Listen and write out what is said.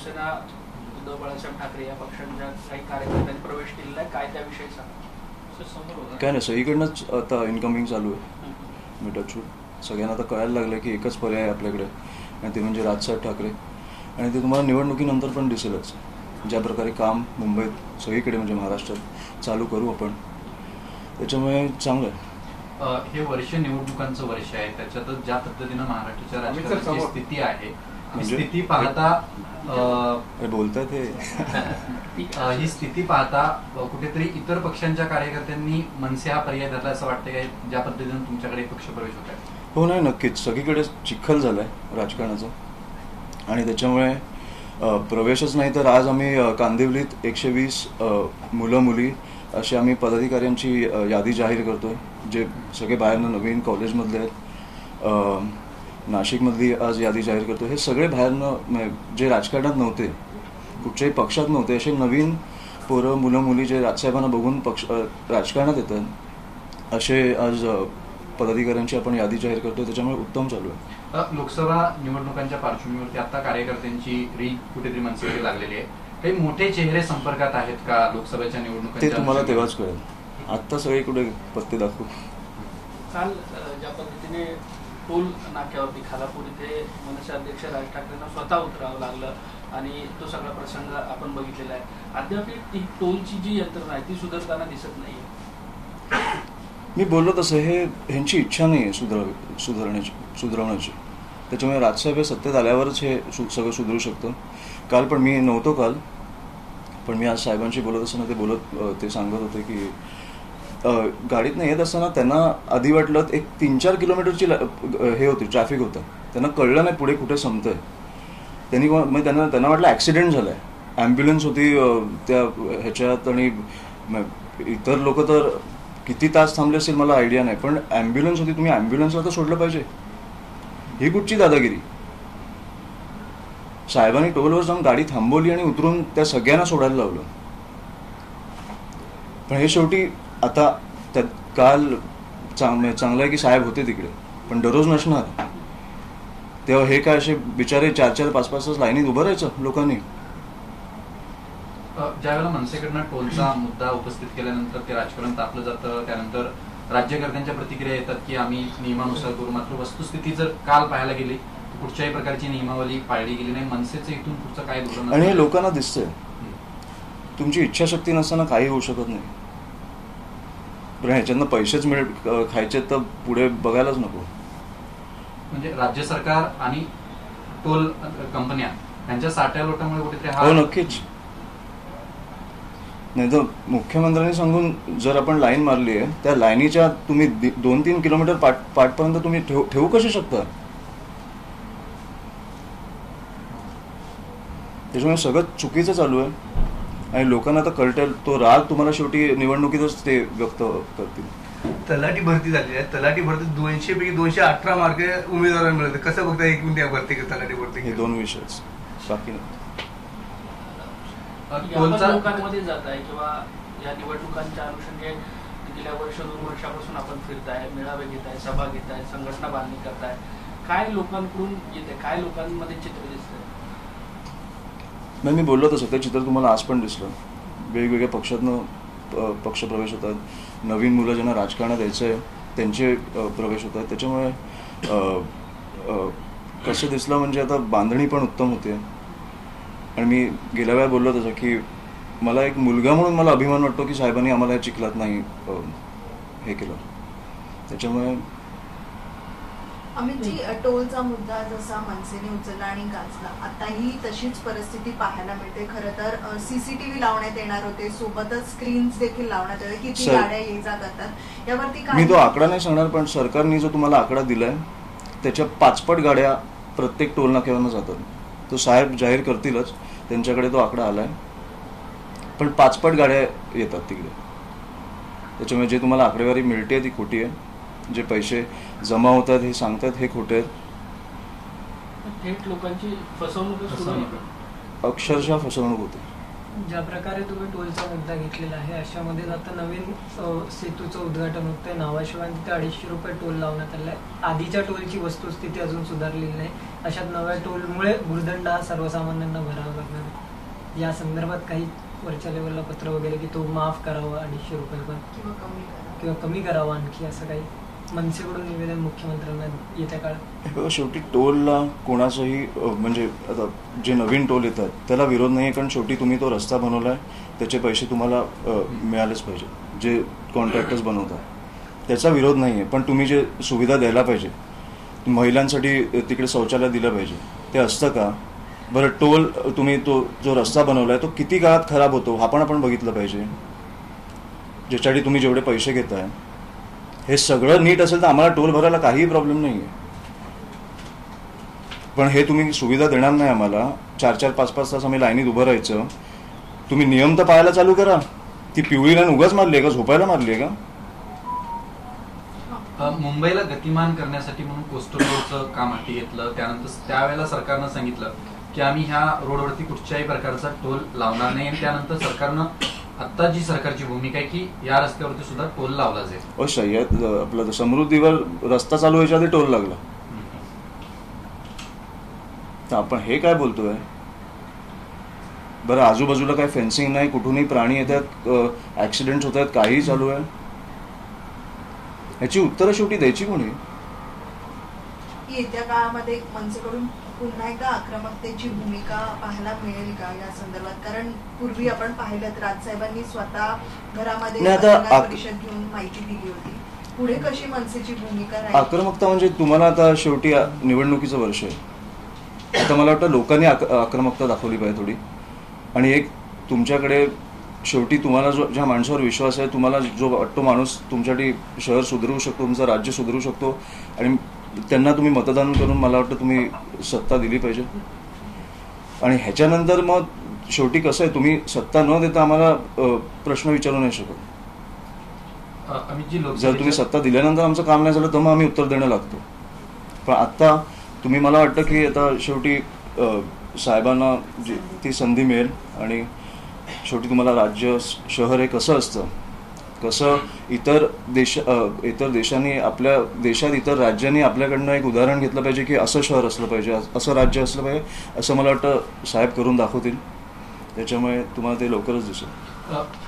शिवसेना उद्धव बाळासाहेब ठाकरे या पक्षांच्या काही कार्यकर्त्यांनी प्रवेश केलेला आहे, काय त्याविषयी सांगा. काय नाही, सगळीकडनंच आता इन्कमिंग चालू आहे. मी टचवूड सगळ्यांना आता कळायला लागलं की एकच पर्याय आहे आपल्याकडे, आणि ते म्हणजे राजसाहेब ठाकरे. आणि ते तुम्हाला निवडणुकीनंतर पण दिसेलच. ज्या प्रकारे काम मुंबईत सगळीकडे म्हणजे महाराष्ट्रात चालू करू आपण, त्याच्यामुळे चांगलं आहे. हे वर्ष निवडणुकांचं वर्ष आहे, त्याच्यातच ज्या पद्धतीनं महाराष्ट्राच्या राजकारणाची स्थिती आहे, स्थिती पाहता बोलतात ही स्थिती पाहता कुठेतरी इतर पक्षांच्या कार्यकर्त्यांनी मनसे हा पर्याय धरला असं वाटतं काय, ज्या पद्धतीनं तुमच्याकडे पक्षप्रवेश होत आहे? हो, नाही, नक्कीच. सगळीकडे चिखल झालाय राजकारणाचा, आणि त्याच्यामुळे प्रवेशच नाही तर आज आम्ही कांदिवलीत 120 मुलं मुली अशी आम्ही पदाधिकाऱ्यांची यादी जाहीर करतोय, जे सगळे बाहेरनं नवीन कॉलेजमधले आहेत. नाशिकमधली आज यादी जाहीर करतो. हे सगळे बाहेरनं जे राजकारणात नव्हते, कुठच्याही पक्षात नव्हते, असे नवीन पोरं मुलं मुली जे राजसाहेबांना बघून राजकारणात येतात, असे आज पदाधिकाऱ्यांची आपण यादी जाहीर करतो. त्याच्यामुळे उत्तम चालू आहे. लोकसभा निवडणुकांच्या पार्श्वभूमीवरती आता कार्यकर्त्यांची रील कुठेतरी मनसेकडे लागलेली आहे. काही मोठे चेहरे संपर्कात आहेत का लोकसभेच्या निवडणुकांच्या? ते तुम्हाला तेव्हाच कळेल. आत्ता सगळीकडे पत्ते दाखवू. काल ज्या पद्धतीने टोल नाक्यावरती खालापूर इथे मनसे अध्यक्ष राज ठाकरेंना स्वतः उतरावं लागलं, आणि तो सगळा प्रसंग आपण बघितलेला आहे. अद्याप ती टोलची जी यंत्रणा आहे ती सुधारताना दिसत नाहीये. मी बोललो तसं हे ह्यांची इच्छा नाही आहे सुधारण्याची. त्याच्यामुळे राजसाहेब हे सत्तेत आल्यावरच हे सगळं सुधरू शकतं. काल पण मी नव्हतो पण मी आज साहेबांशी बोलत असताना ते सांगत होते की गाडीतनं येत असताना त्यांना आधी वाटलं एक 3-4 किलोमीटरची हे होती, ट्रॅफिक होतं. त्यांना कळलं नाही पुढे कुठे संपतंय. त्यांना वाटलं ॲक्सिडेंट झालाय. ॲम्ब्युलन्स होती त्या ह्याच्यात, आणि इतर लोक तर किती तास थांबले असेल मला आयडिया नाही, पण ॲम्ब्युलन्स होती. तुम्ही ॲम्ब्युलन्सला तर सोडलं पाहिजे. ही कुठची दादागिरी? साहेबांनी टोलवर जाऊन गाडी थांबवली आणि उतरून त्या सगळ्यांना सोडायला लावलं. पण हे शेवटी आता काल चांगलं आहे की साहेब होते तिकडे, पण दररोज नसणार. तेव्हा हे काय असे बिचारे 4-4, 5-5 तास लाईनीत उभं राहायचं लोकांनी. ज्यावेळेला मनसेकडनं टोलचा मुद्दा उपस्थित केल्यानंतर ते राजकारण तापलं जातं, त्यानंतर राज्यकर्त्यांच्या प्रतिक्रिया येतात की आम्ही नियमानुसार करू. मात्र वस्तुस्थिती जर काल पाहायला गेली तर कुठच्याही प्रकारची नियमावली पाळली गेली नाही. मनसेचं इथून पुढचं काय धोरण? आणि हे लोकांना दिसतंय. तुमची इच्छाशक्ती नसताना काही होऊ शकत नाही. पण ह्याच्यातनं पैसेच खायचे तर पुढे बघायलाच नको. म्हणजे राज्य सरकार आणि टोल कंपन्या यांच्या साठ्या लोटांमुळे कुठेतरी हो, नक्कीच. नाही तर मुख्यमंत्र्यांनी सांगून जर आपण लाईन मारली आहे, त्या लाईनीच्या तुम्ही 2-3 किलोमीटर पाठपर्यंत तुम्ही ठेवू कसे शकता? त्याच्यामुळे सगळं चुकीचं चालू आहे, आणि लोकांना आता कळटेल. तो राग तुम्हाला शेवटी निवडणुकीतच ते व्यक्त करतील. तलाठी भरती झाली आहे. तलाठी भरती 200 पैकी 218 मार्क उमेदवारांना मिळते. कसं बघता एकूण त्या भरती तलाठी भरती? हे 2 विषयच, बाकी नाही. लोकांमध्ये जात आहे किंवा या निवडणुकांच्या अनुषंगाने गेल्या 2 वर्षापासून आपण फिरताय, मेळावे घेताय, सभा घेताय, संघटना बांधणी करताय, काय लोकांकडून येते, काय लोकांमध्ये चित्र दिसतंय? नाही, मी बोललो तसं ते चित्र तुम्हाला आज पण दिसलं. वेगवेगळ्या पक्षातनं पक्षप्रवेश होतात. नवीन मुलं ज्यांना राजकारणात यायचं आहे त्यांचे प्रवेश होतात. त्याच्यामुळे कसं दिसलं म्हणजे आता बांधणी पण उत्तम होते. आणि मी गेल्या वेळा बोललो तसं की मला एक मुलगा म्हणून मला अभिमान वाटतो की साहेबांनी आम्हाला या चिखलात नाही हे केलं. त्याच्यामुळे अमितजी, टोलचा मुद्दा जसा मनसेने उचलला आणि गाजला, आताही तशीच परिस्थिती पाहायला मिळते. खरं तर सीसीटीव्ही लावण्यात येणार होते, सोबतच स्क्रीन्स देखील लावण्यात आले. किती गाड्या ये जा करतात यावरती काय? मी तो आकडा नाही सांगणार, पण सरकारने जो तुम्हाला आकडा दिलाय त्याच्या 5 गाड्या प्रत्येक टोल नाक्यावरनं जातात. तो साहेब जाहीर करतीलच, त्यांच्याकडे तो आकडा आलाय. पण 5 गाड्या येतात तिकडे. त्याच्यामुळे जे तुम्हाला आकडेवारी मिळते ती खोटी आहे. जे पैसे जमा होतात हे सांगतात हे खोटे आहेत. थेट लोकांची फसवणूक, अक्षरशः फसवणूक होते. ज्या प्रकारे तुम्ही टोलचा मुद्दा घेतलेला आहे अशामध्ये आता नवीन सेतूचं उद्घाटन होतंय नावाशिवाय तिथे 250 रुपये टोल लावण्यात आलाय. आधीच्या टोलची वस्तुस्थिती अजून सुधारलेली नाही. अशात नव्या टोलमुळे भुर्दंड हा सर्वसामान्यांना भरावा लागणार आहे. या संदर्भात काही वरच्या लेवलला पत्र वगैरे की तो माफ करावा 250 रुपये पण किंवा कमी करावा आणखी असं काही मनसेकडून निवेदन मुख्यमंत्र्यांना येत्या काळात? बघा, शेवटी टोलला कोणाचंही म्हणजे आता जे नवीन टोल येतात त्याला विरोध नाही आहे, कारण शेवटी तुम्ही तो रस्ता बनवला आहे, त्याचे पैसे तुम्हाला मिळालेच पाहिजे. जे कॉन्ट्रॅक्टर्स बनवतात त्याचा विरोध नाही आहे, पण तुम्ही जे सुविधा द्यायला पाहिजे, महिलांसाठी तिकडे शौचालय दिलं पाहिजे, ते असतं का? बरं, टोल तुम्ही तो जो रस्ता बनवला आहे तो किती काळात खराब होतो हा पण आपण बघितलं पाहिजे. ज्याच्यासाठी तुम्ही जेवढे पैसे घेताय हे सगळं नीट असेल तर आम्हाला टोल भरायला काहीही प्रॉब्लेम नाही आहे. पण हे तुम्ही सुविधा देणार नाही आम्हाला. 4-4, 5-5 तास आम्ही लाईनीत उभं राहायचं. तुम्ही नियम तर पाळायला चालू करा. ती पिवळी लाईन उगाच मारली आहे का? झोपायला मारली आहे का? मुंबईला गतिमान करण्यासाठी म्हणून कोस्टल रोडचं काम हाती घेतलं. त्यानंतर त्यावेळेला सरकारनं सांगितलं की आम्ही ह्या रोडवरती कुठच्याही प्रकारचा टोल लावणार नाही. आणि त्यानंतर सरकारनं आता जी सरकारची भूमिका आहे की या रस्त्यावरती सुद्धा टोल लावला जाईल. सह्याद आपलं समृद्धीवर रस्ता चालू व्हायच्या आधी टोल लागला. तर आपण हे काय बोलतोय? बरं, आजूबाजूला काय फेन्सिंग नाही, कुठूनही प्राणी येतात, ऍक्सिडेंट होत आहेत, काहीही चालू आहे. ह्याची उत्तरं शेवटी द्यायची कोणी? येत्या काळामध्ये मनसेकडून पुन्हा एकदा आक्रमकतेची भूमिका पाहायला मिळेल का या संदर्भात? कारण पूर्वी आपण पाहिलं राजसाहेबांनी स्वतः घरामध्ये पत्रकार परिषद घेऊन माहिती दिली होती. पुढे कशी मनसेची भूमिका राहील? आक्रमकता म्हणजे तुम्हाला आता शेवटी निवडणुकीचं वर्ष आहे. आता मला वाटतं लोकांनी आक्रमकता दाखवली पाहिजे थोडी. आणि एक तुमच्याकडे शेवटी तुम्हाला जो ज्या माणसावर विश्वास आहे, तुम्हाला जो वाटतो माणूस तुमच्यासाठी शहर सुधारू शकतो, तुमचं राज्य सुधारू शकतो, आणि त्यांना तुम्ही मतदान करून मला वाटतं तुम्ही सत्ता दिली पाहिजे. आणि ह्याच्यानंतर मग शेवटी कसं आहे, तुम्ही सत्ता न देता आम्हाला प्रश्न विचारू नाही शकत. जर तुम्ही सत्ता दिल्यानंतर आमचं काम नाही झालं तर मग आम्ही उत्तर देणं लागतो. पण आत्ता तुम्ही, मला वाटतं की आता शेवटी साहेबांना ती संधी मिळेल. आणि शेवटी तुम्हाला राज्य शहर हे कसं असतं, कसं इतर देशांनी, आपल्या देशात इतर राज्यांनी आपल्याकडनं एक उदाहरण घेतलं पाहिजे की असं शहर असलं पाहिजे, असं राज्य असलं पाहिजे, असं मला वाटतं साहेब करून दाखवतील. त्याच्यामुळे तुम्हाला ते लवकरच दिसेल.